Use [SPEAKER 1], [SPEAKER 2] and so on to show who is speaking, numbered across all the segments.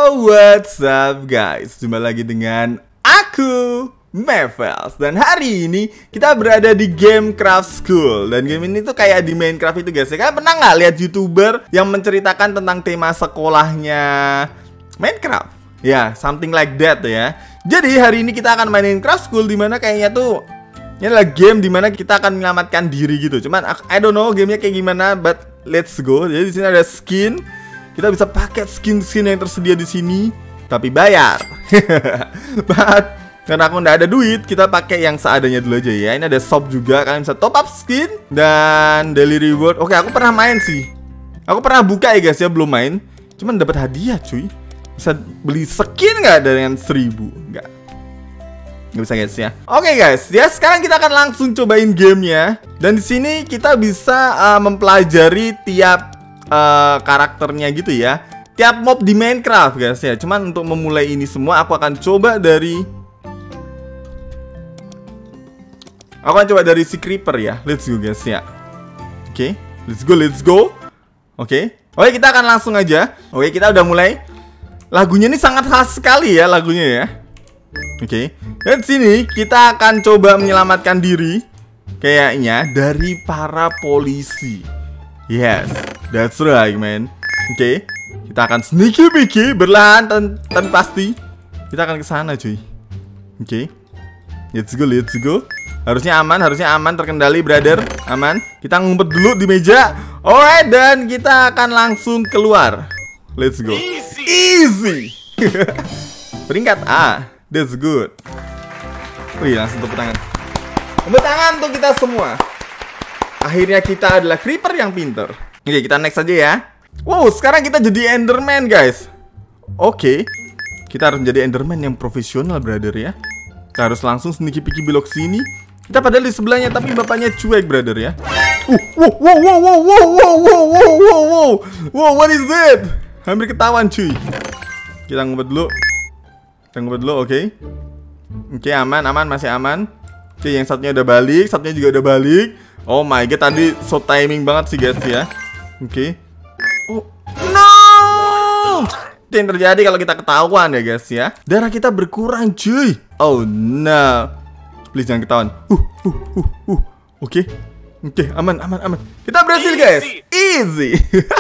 [SPEAKER 1] What's up guys? Jumpa lagi dengan aku, Mevels. Dan hari ini kita berada di Gamecraft School. Dan game ini tuh kayak di Minecraft itu guys. Kalian pernah nggak lihat YouTuber yang menceritakan tentang tema sekolahnya Minecraft? Ya, something like that ya. Jadi hari ini kita akan mainin Craft School, dimana kayaknya tuh ini adalah game dimana kita akan menyelamatkan diri gitu. Cuman I don't know gamenya kayak gimana, but let's go. Jadi di sini ada skin. Kita bisa pakai skin-skin yang tersedia di sini, tapi bayar. But karena aku nggak ada duit, kita pakai yang seadanya dulu aja ya. Ini ada shop juga, kalian bisa top up skin dan daily reward. Oke, aku pernah main sih. Aku pernah buka ya guys ya, belum main. Cuman dapat hadiah cuy. Bisa beli skin nggak dengan 1000? Nggak bisa guys ya. Oke guys, ya sekarang kita akan langsung cobain gamenya. Dan di sini kita bisa mempelajari tiap karakternya gitu ya, tiap mob di Minecraft guys ya. Cuman untuk memulai ini semua aku akan coba dari si creeper ya. Let's go guys ya. Oke, let's go. Oke, kita akan langsung aja. Oke, kita udah mulai. Lagunya ini sangat khas sekali ya lagunya ya. Oke, dan sini kita akan coba menyelamatkan diri kayaknya dari para polisi. Yes, that's right man. Oke, kita akan sneaky peeky berlahan tapi pasti kita akan ke sana cuy. Oke, let's go. Harusnya aman, terkendali brother, aman. Kita ngumpet dulu di meja. Alright, dan kita akan langsung keluar. Let's go. Easy. Peringkat A. That's good. Wih, langsung tepuk tangan. Tepuk tangan untuk kita semua. Akhirnya kita adalah creeper yang pinter. Oke, kita next aja ya. Wow, sekarang kita jadi Enderman guys. Oke, kita harus menjadi Enderman yang profesional brother ya. Kita harus langsung sneaky peeky belok sini. Kita padahal di sebelahnya, tapi bapaknya cuek brother ya. Wow, what is that? Hampir ketahuan cuy. Kita ngumpet dulu. Oke, aman, masih aman. Oke, yang satunya udah balik, satunya juga udah balik. Oh my god, tadi so timing banget sih guys ya. Oke. Oh, no! Itu yang terjadi kalau kita ketahuan ya guys ya. Darah kita berkurang cuy. Oh no. Please jangan ketahuan. Oke, aman. Kita berhasil guys. Easy.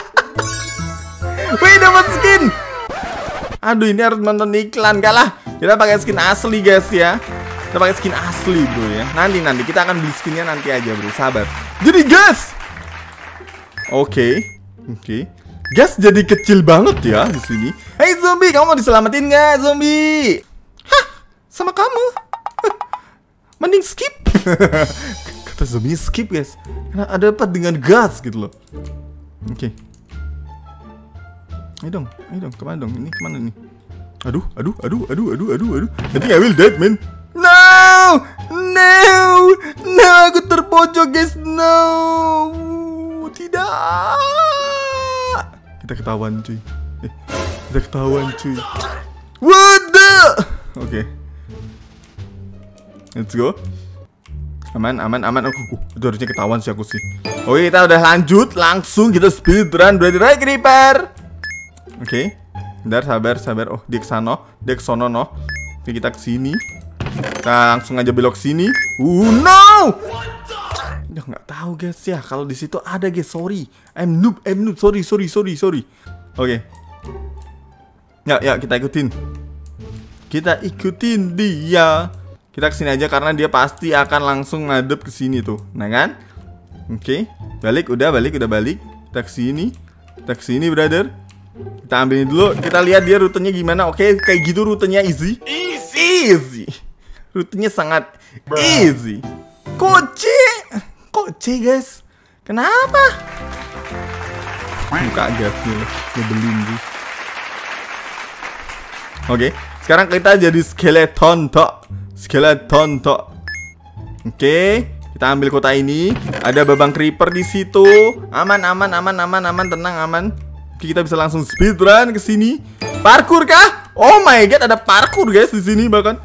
[SPEAKER 1] Wih, dapat skin. Aduh, ini harus nonton iklan. Enggak lah, kita pakai skin asli guys ya. Kita pakai skin asli bro ya. Nanti kita akan beli skinnya nanti aja bro, sabar. Jadi gas. Oke. Gas jadi kecil banget ya di sini. Hey zombie, kamu mau diselamatin nggak zombie? Hah, sama kamu? Mending skip. Kata zombie skip guys, karena ada apa dengan gas gitu loh. Oke. Ayo dong, kemana dong? Ini kemana nih? Aduh. I think I will dead man. No, aku terpojok guys. No, tidak. Kita ketahuan cuy. What the? Oke. Let's go. Aman. Itu harusnya ketahuan sih aku sih. Oke, kita udah lanjut. Langsung kita speedrun. Ready, right creeper? Oke. Bentar, sabar. Oh, dia kesono no. Oke, kita kesini. Kita langsung aja belok sini. No! Udah nggak tahu guys ya. Kalau di situ ada guys. Sorry. I'm noob. Sorry. Oke. Ya, kita ikutin dia. Kita kesini aja karena dia pasti akan langsung ngadep ke sini tuh. Nah kan? Oke. Udah balik. Kita kesini brother. Kita ambilin dulu. Kita lihat dia rutenya gimana. Oke, kayak gitu rutenya easy. Rutenya sangat easy. Koce guys. Kenapa? Buka gasnya. Nyebelin tuh. Oke, sekarang kita jadi skeleton tok. Oke, kita ambil kota ini. Ada babang creeper di situ. Aman, tenang, aman. Oke, kita bisa langsung speedrun ke sini. Parkour kah? Oh my god, ada parkour guys di sini bahkan.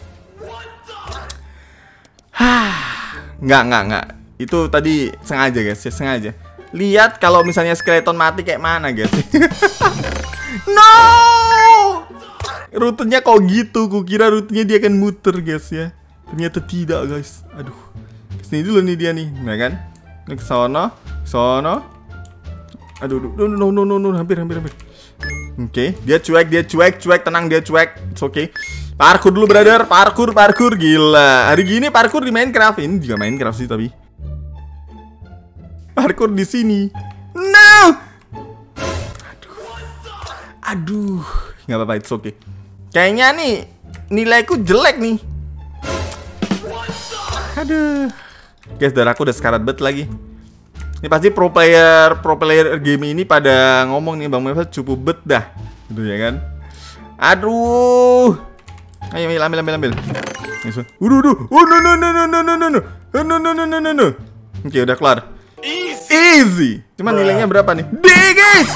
[SPEAKER 1] Enggak. Itu tadi sengaja guys, ya sengaja. Lihat kalau misalnya skeleton mati kayak mana guys. No! Rutenya kok gitu? Kukira rutenya dia akan muter guys ya. Ternyata tidak guys. Aduh. Kesini dulu nih dia nih, nah kan? Ini ke sono. Aduh, no, hampir. Oke, dia cuek, tenang, dia cuek. It's okay. Parkour dulu brother, parkour gila. Hari gini parkour di Minecraft. Ini juga Minecraft sih tapi. Parkour di sini. No. Aduh, nggak apa-apa, it's okay. Kayaknya nih nilaiku jelek nih. Aduh. Guys, darahku udah sekarat bet lagi. Ini pasti pro player game ini pada ngomong nih, Bang Meva cukup bet dah. Gitu ya kan. Aduh. Ayo ambil. No. Oke, udah kelar. Easy. Cuman nilainya berapa nih? D, guys.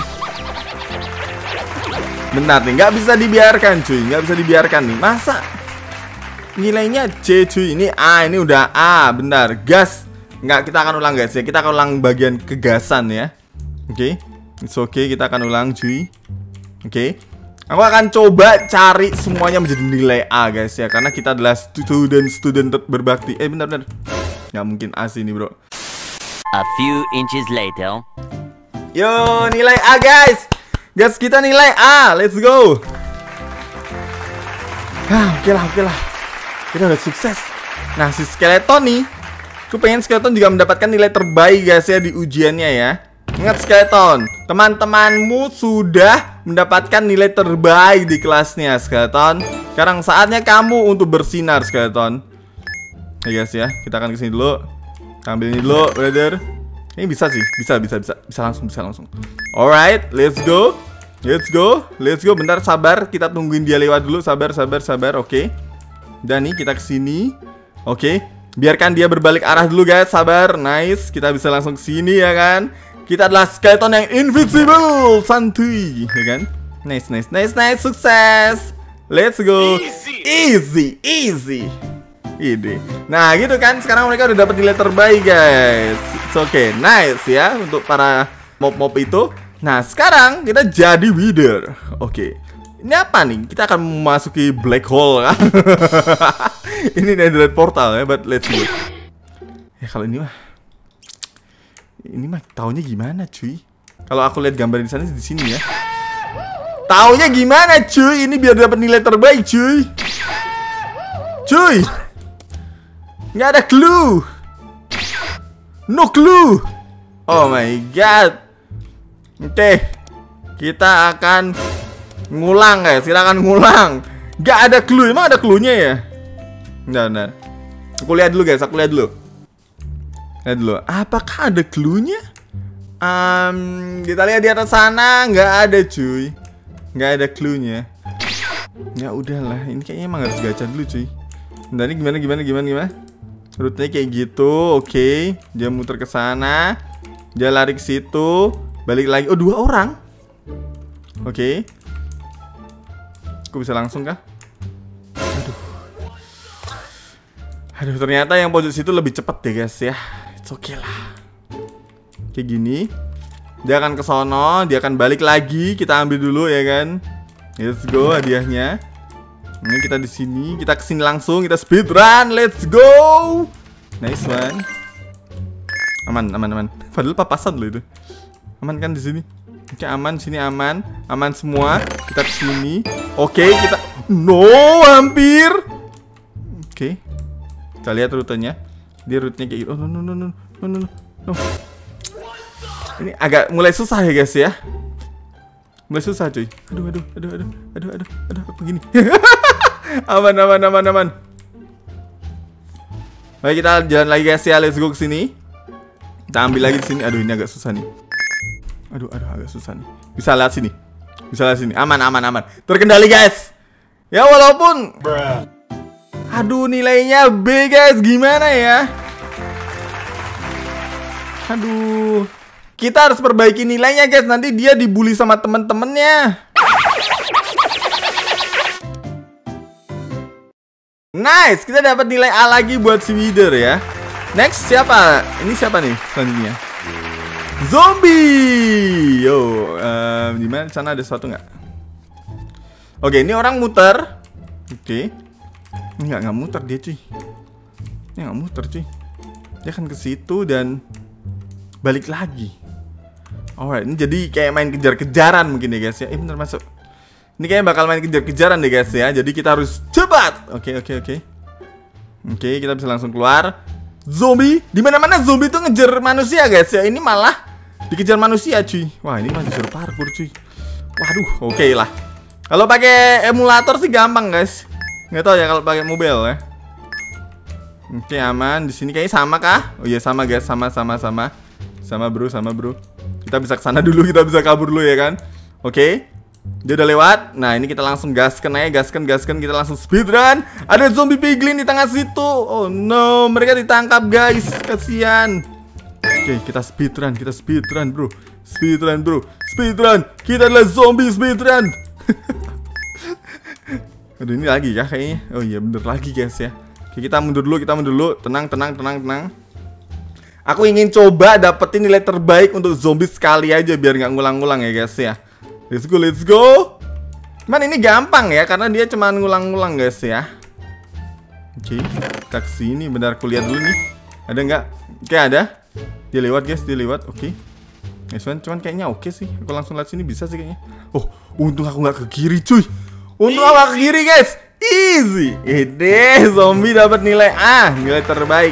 [SPEAKER 1] Benar nih, nggak bisa dibiarkan cuy, nih. Masa nilainya C cuy, ini A, ini udah A, benar. Gas. Nggak, kita akan ulang guys ya. Kita akan ulang bagian kegasan ya. Oke, it's okay, kita akan ulang cuy. Oke. Aku akan coba cari semuanya menjadi nilai A guys ya, karena kita adalah student berbakti. Bentar. Nggak mungkin A sih ini bro.
[SPEAKER 2] A few inches later.
[SPEAKER 1] Yo, nilai A guys. Guys, kita nilai A. Let's go. Oke lah. Kita udah sukses. Nah, si skeleton nih, aku pengen skeleton juga mendapatkan nilai terbaik guys ya di ujiannya ya. Ingat skeleton, teman-temanmu sudah mendapatkan nilai terbaik di kelasnya skeleton. Sekarang saatnya kamu untuk bersinar skeleton. Ya guys ya, kita akan kesini dulu. Ambil ini dulu, brother. Ini bisa sih, bisa langsung. Alright, let's go. Bentar, sabar, kita tungguin dia lewat dulu. Sabar. Oke. Dan nih kita kesini. Oke. Biarkan dia berbalik arah dulu guys. Sabar, nice. Kita bisa langsung kesini ya kan. Kita adalah skeleton yang invincible, santuy, ya kan? Nice. Sukses. Let's go. Easy. Ide. Nah gitu kan, sekarang mereka udah dapat nilai terbaik guys. It's okay, nice ya untuk para mob itu. Nah sekarang kita jadi Wither. Oke. Ini apa nih? Kita akan memasuki black hole kan? Ini Netherite portal ya, but let's go. Ya kalau ini mah taunya gimana cuy? Kalau aku lihat gambar di sana di sini ya. Taunya gimana cuy? Ini biar dapat nilai terbaik cuy. Nggak ada clue. No clue. Oh my god. Oke. Kita akan ngulang guys. Nggak ada clue. Emang ada clue-nya ya? Nah. Aku lihat dulu guys. Lihat dulu. Apakah ada clue-nya? Kita lihat di atas sana. Nggak ada cuy. Nggak ada clue-nya. Ya udahlah. Ini kayaknya emang harus gacha dulu cuy. Nah ini gimana? Rutenya kayak gitu, oke. Dia muter ke sana, dia lari ke situ, balik lagi. Oh, 2 orang. Oke. Aku bisa langsung kah? Aduh, ternyata yang pojok situ lebih cepat deh guys ya. It's okay lah. Kayak gini. Dia akan ke sono, dia akan balik lagi. Kita ambil dulu ya kan. Let's go hadiahnya. Ini kita di sini, kita kesini langsung, kita speedrun, let's go. Nice one. Aman. Padahal papasan loh itu. Aman kan di sini? Oke, aman, sini aman semua. Kita kesini. Oke, kita. No, hampir. Oke, kita lihat rutenya. Dia rutenya kayak gitu. Oh no. Ini agak mulai susah ya guys ya. Mulai susah cuy. Aduh, begini. Aman. Baik, kita jalan lagi guys ya. Let's go ke sini. Kita ambil lagi di sini. Aduh, ini agak susah nih. Aduh, agak susah nih. Bisa lihat sini. Aman. Terkendali guys. Ya walaupun aduh, nilainya B guys. Gimana ya? Aduh. Kita harus perbaiki nilainya guys. Nanti dia dibully sama temen-temennya. Nice, kita dapat nilai A lagi buat si Wither ya. Next siapa? Ini siapa nih selanjutnya? Zombie. Yo, di mana? Sana ada sesuatu nggak? Oke, ini orang muter. Oke. Ini nggak muter dia cuy. Ini nggak muter cuy. Dia akan ke situ dan balik lagi. Alright, ini jadi kayak main kejar-kejaran mungkin ya guys ya. Bener masuk. Ini kayaknya bakal main kejar-kejaran deh guys ya. Jadi kita harus cepat. Oke, kita bisa langsung keluar. Zombie, di mana-mana zombie tuh ngejar manusia guys ya. Ini malah dikejar manusia cuy. Wah, ini masih disuruh parkour cuy. Waduh, oke lah. Kalau pakai emulator sih gampang guys. Nggak tahu ya kalau pakai mobile ya. Oke, aman. Di sini kayaknya sama kah? Oh iya sama guys, sama bro. Kita bisa kesana dulu, kita bisa kabur dulu ya kan. Oke, dia udah lewat. Nah ini kita langsung gaskan aja, gaskan. Kita langsung speedrun. Ada zombie piglin di tengah situ. Oh no, mereka ditangkap guys. Kasihan. Oke, kita speedrun bro. Speedrun. Kita adalah zombie speedrun. Aduh, ini lagi ya kayaknya. Oh iya bener lagi guys ya. Oke, kita mundur dulu. Tenang. Aku ingin coba dapetin nilai terbaik untuk zombie sekali aja biar nggak ngulang-ngulang ya guys ya. Let's go. Cuman ini gampang ya karena dia cuma ngulang-ngulang guys ya. Oke, kita kesini. Bentar aku lihat dulu nih. Ada nggak? Oke, ada. Dia lewat guys, Oke. Cuman kayaknya oke sih. Aku langsung lihat sini bisa sih kayaknya. Oh, untung aku nggak ke kiri cuy. Untung aku nggak ke kiri guys. Easy. Ini zombie dapat nilai A, nilai terbaik.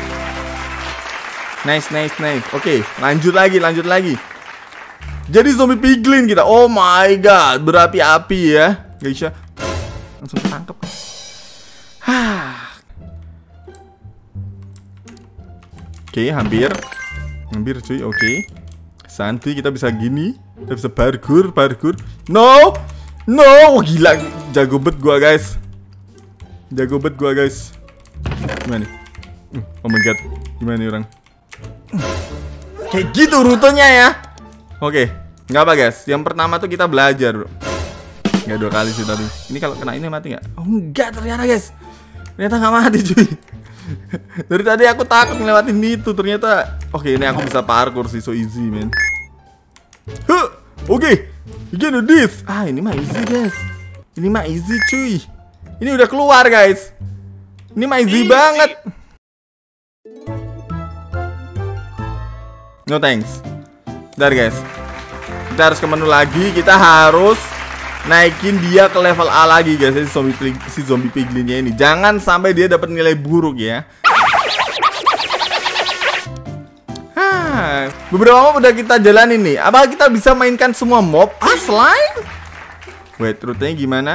[SPEAKER 1] Nice. Oke, lanjut lagi. Jadi zombie piglin kita. Oh my god, berapi-api ya. Guys ya. Langsung ketangkep. Oke, hampir cuy. Oke. Santai, kita bisa gini. Kita bisa parkour. No. Oh, gila. Jago bet gua guys. Gimana nih? Oh my god. Gimana nih orang? Kayak gitu rutenya ya. Oke, nggak apa guys. Yang pertama tuh kita belajar bro. Nggak 2 kali sih tadi. Ini kalau kena ini mati nggak? Oh enggak ternyata guys. Ternyata nggak mati cuy. Dari tadi aku takut ngelewatin itu. Ternyata oke, ini aku bisa parkour sih. So easy man. Oke, you can do this. Ini mah easy guys. Ini mah easy cuy. Ini udah keluar guys. Ini mah easy banget. No thanks. Bentar guys. Kita harus ke menu lagi. Kita harus naikin dia ke level A lagi guys. Si zombie piglinnya ini. Jangan sampai dia dapat nilai buruk ya. Beberapa mob udah kita jalanin nih. Apakah kita bisa mainkan semua mob? Slime? Wait, rutenya gimana?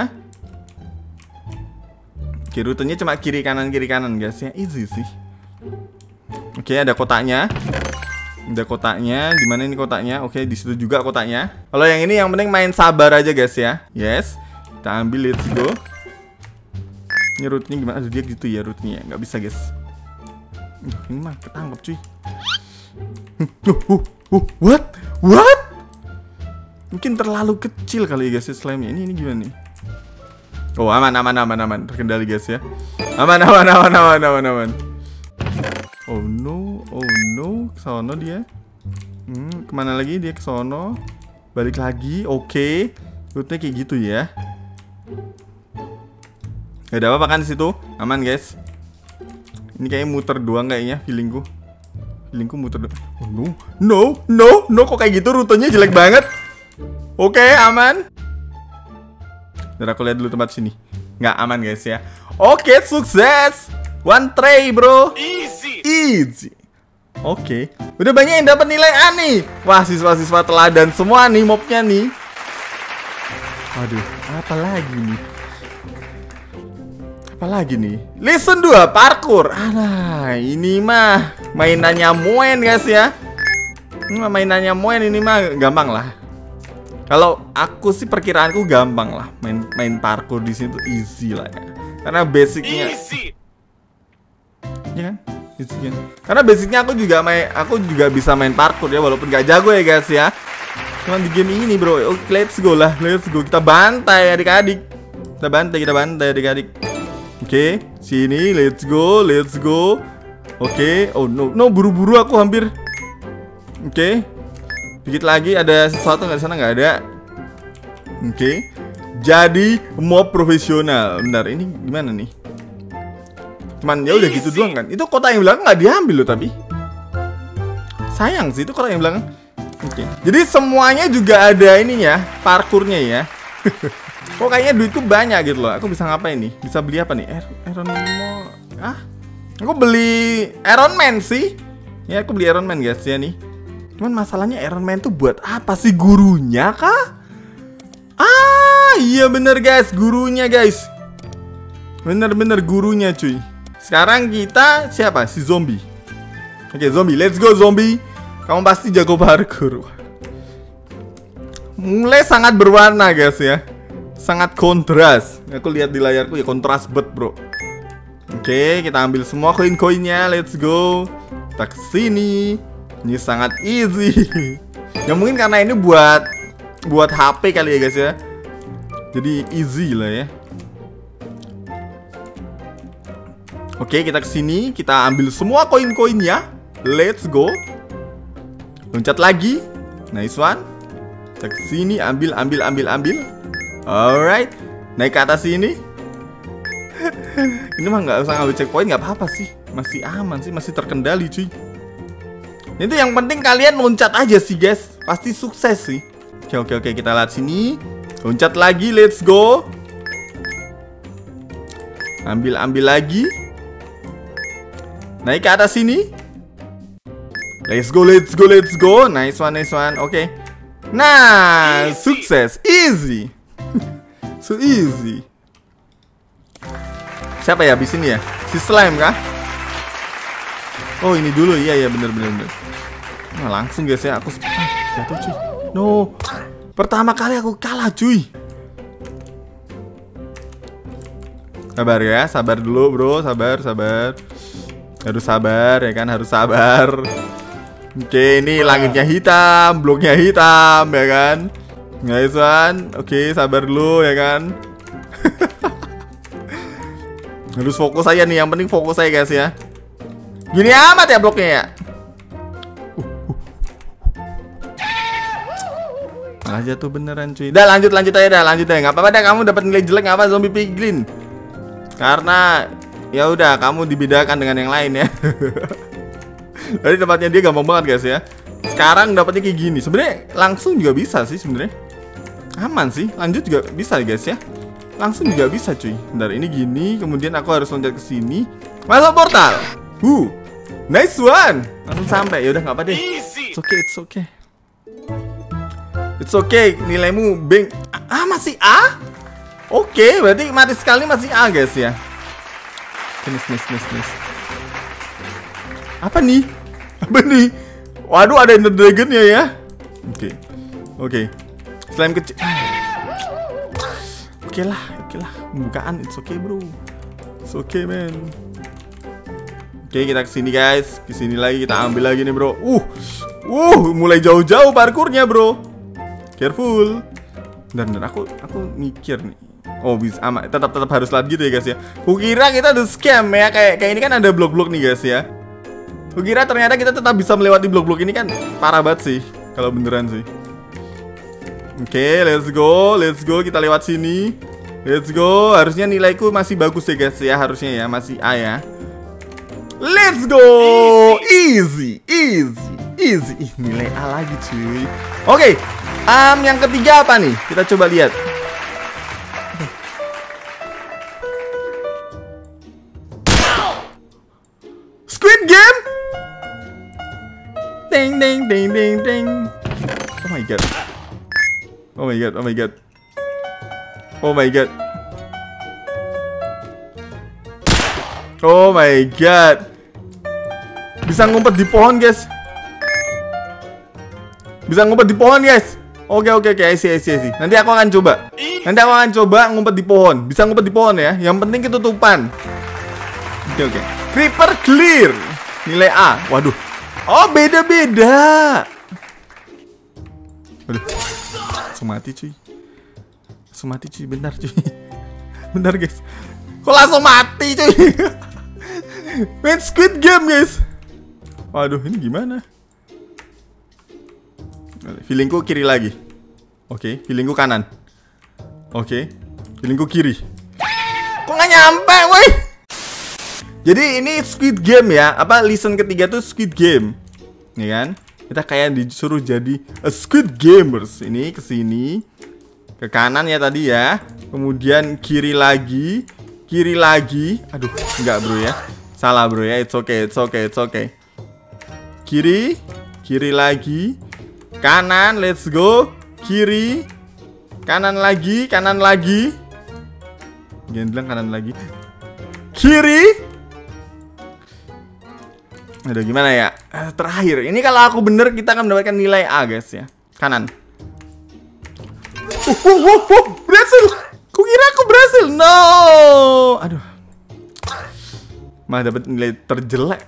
[SPEAKER 1] Oke, rutenya cuma kiri kanan guys ya. Easy sih. Oke, ada kotaknya. Di mana ini kotaknya? Oke, di situ juga kotaknya. Kalau yang ini yang penting main sabar aja guys ya. Yes. Kita ambil, let's go. Ini rutenya gimana? Aduh, dia gitu ya rutenya. Nggak bisa guys. Ini mah ketangkep cuy. What? Mungkin terlalu kecil kali ya guys ya slime-nya. Ini gimana nih? Oh, aman. Terkendali guys ya. Aman. Oh no, kesono dia. Kemana lagi dia kesono? Balik lagi, oke. Route-nya kayak gitu ya. Gak ada apa-apa kan di situ, aman guys. Ini kayaknya muter doang kayaknya, feelingku muter doang. Oh no, kok kayak gitu rutenya jelek banget. Oke, aman. Ntar aku lihat dulu tempat sini. Nggak aman guys ya. Oke, sukses. One try bro. Easy. Oke. Udah banyak yang dapat nilai A nih. Wah, siswa-siswa teladan semua nih mobnya nih. Aduh, apa lagi nih? Lesson 2 parkour. Ini mah mainannya Moen guys ya. Mainannya Moen ini mah gampang lah. Kalau aku sih perkiraanku gampang lah. Main parkour di sini tuh easy lah ya. Karena basicnya ya kan? Karena basicnya aku juga bisa main parkour ya, walaupun gak jago ya guys ya. Cuman di game ini bro. Oke, let's go. Kita bantai adik-adik. Oke, sini let's go. Oke. Oh no, buru-buru aku hampir. Oke. Dikit lagi ada sesuatu nggak di sana? Nggak ada. Oke. jadi mob profesional. Bentar, ini gimana nih? Cuman ya udah gitu doang kan. Itu kotak yang belakang nggak diambil loh tapi. Sayang sih itu kotak yang belakang. Oke. Jadi semuanya juga ada ininya, parkurnya ya. Kok kayaknya duitku banyak gitu loh. Aku bisa ngapain nih? Bisa beli apa nih? Iron Man. Aku beli Iron Man sih. Ya aku beli Iron Man guys ya nih. Cuman masalahnya Iron Man tuh buat apa sih? Gurunya kah? Ah iya bener guys, gurunya guys. Bener-bener gurunya cuy. Sekarang kita siapa? Si zombie. Oke zombie, let's go zombie. Kamu pasti jago parkour. Mulai sangat berwarna guys ya. Sangat kontras. Aku lihat di layarku ya kontras bet bro. Oke kita ambil semua koin-koinnya. Let's go. Kita kesini. Ini sangat easy. Ya mungkin karena ini buat HP kali ya guys ya. Jadi easy lah ya. Oke kita kesini. Kita ambil semua koin-koinnya. Let's go. Loncat lagi. Nice one. Kita kesini. Ambil. Alright. Naik ke atas sini. Ini mah nggak usah ngambil checkpoint. Nggak apa-apa sih. Masih aman sih. Masih terkendali cuy. Itu yang penting kalian loncat aja sih guys. Pasti sukses sih. Oke kita lihat sini. Loncat lagi, let's go. Ambil lagi. Naik ke atas sini. Let's go. Nice one. Oke. Nah, sukses. Easy. So easy. Siapa ya habis ini ya? Si slime kah? Oh ini dulu, iya bener. Nah, langsung guys ya, aku jatuh cuy. No, pertama kali aku kalah cuy. Sabar ya, sabar dulu bro, sabar. Harus sabar ya kan, harus sabar. Oke, ini langitnya hitam, bloknya hitam ya kan. Nice one. Oke, sabar dulu ya kan. Harus fokus aja nih, yang penting fokus aja guys ya. Gini amat ya bloknya ya. Malah jatuh beneran cuy. Dah lanjut aja. Nggak apa-apa dah kamu dapat nilai jelek nggak apa zombie piglin. Karena ya udah kamu dibedakan dengan yang lain ya. Tadi tempatnya dia gampang banget guys ya. Sekarang dapatnya kayak gini. Sebenarnya langsung juga bisa sih sebenarnya. Aman sih. Lanjut juga bisa guys ya. Langsung juga bisa cuy. Bentar ini gini. Kemudian aku harus loncat ke sini. Masuk portal. Nice one. Langsung sampai. Ya udah nggak apa deh. It's okay. Nilaimu beng. Masih A? Oke, berarti mati sekali masih A guys ya. Nice. Apa nih? Waduh ada Ender Dragon ya. Oke. Slime kecil. Oke lah. Pembukaan it's okay bro. It's okay man. Oke kita kesini guys. Kesini lagi kita ambil lagi nih bro. Mulai jauh-jauh parkurnya bro. Careful. Bentar, aku mikir nih. Oh bisa tetap harus lewat gitu ya guys ya. Kukira kita ada scam ya. Kayak ini kan ada blok-blok nih guys ya. Kukira ternyata kita tetap bisa melewati blok-blok ini kan. Parah banget sih kalau beneran sih. Oke, let's go. Kita lewat sini. Let's go. Harusnya nilaiku masih bagus ya guys ya. Harusnya ya masih A ya. Let's go. Easy. Nilai A lagi cuy. Oke. Yang ketiga apa nih? Kita coba lihat. Squid Game. Ding. Oh my god. Bisa ngumpet di pohon guys. Oke, I see. Nanti aku akan coba ngumpet di pohon. Bisa ngumpet di pohon ya. Yang penting ketutupan. Oke. Creeper clear. Nilai A. Waduh. Oh, beda-beda. Waduh. Langsung mati cuy. Bentar guys. Kok langsung mati cuy? Main Squid Game guys. Waduh, ini gimana? Feelingku kiri lagi. Oke, feelingku kanan. Oke. Healingku kiri. Kok nggak nyampe, woi? Jadi ini Squid Game ya. Apa listen ketiga tuh Squid Game. Ya kan? Kita kayak disuruh jadi Squid Gamers. Ini ke sini. Ke kanan ya tadi ya. Kemudian kiri lagi. Kiri lagi. Aduh, enggak bro ya. Salah bro ya. It's okay, it's okay, it's okay. Kiri. Kiri lagi. Kanan, let's go. Kiri. Kanan lagi, kanan lagi. Jangan bilang kanan lagi. Kiri. Aduh gimana ya? Terakhir. Ini kalau aku bener kita akan mendapatkan nilai A guys ya. Kanan. Berhasil. Kukira aku berhasil. No. Aduh. Malah dapat nilai terjelek.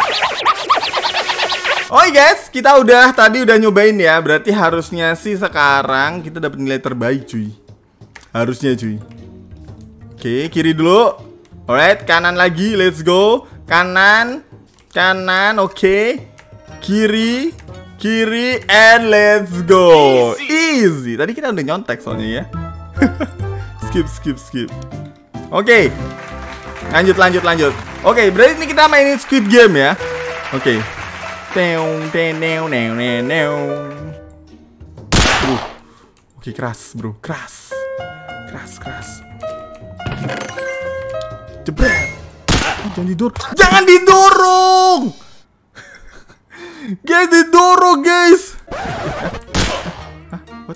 [SPEAKER 1] Oke guys, kita tadi udah nyobain ya. Berarti harusnya sih sekarang kita dapat nilai terbaik cuy. Harusnya cuy. Oke, kiri dulu. Alright, kanan lagi, let's go. Kanan, kanan, oke. Kiri, kiri, and let's go. Easy. Tadi kita udah nyontek soalnya ya. Skip. Oke. Lanjut. Oke, berarti ini kita mainin Squid Game ya. Oke. Oke, keras bro, keras. Jebret. Jangan didorong. Guys, didorong guys. What?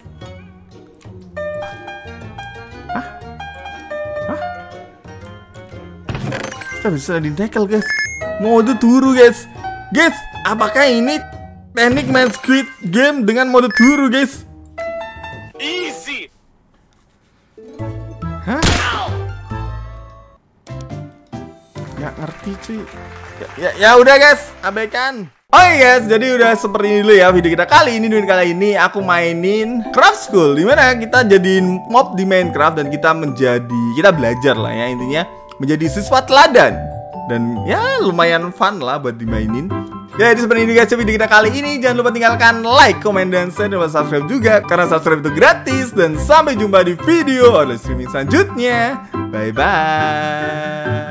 [SPEAKER 1] Kita bisa di-tackle guys. Mode turu guys. Guys, apakah ini teknik main Squid Game dengan mode turu guys?
[SPEAKER 2] Easy.
[SPEAKER 1] Hah? Nggak ngerti cuy. Ya udah guys, abaikan. Oke guys, jadi udah seperti ini dulu ya video kita kali ini. Kali ini aku mainin Craft School, dimana kita jadiin mob di Minecraft dan kita belajar lah ya, intinya menjadi siswa teladan. Dan ya lumayan fun lah buat dimainin. Ya jadi seperti ini guys video kita kali ini. Jangan lupa tinggalkan like, comment, dan share, dan subscribe juga, karena subscribe itu gratis. Dan sampai jumpa di video online streaming selanjutnya. Bye bye.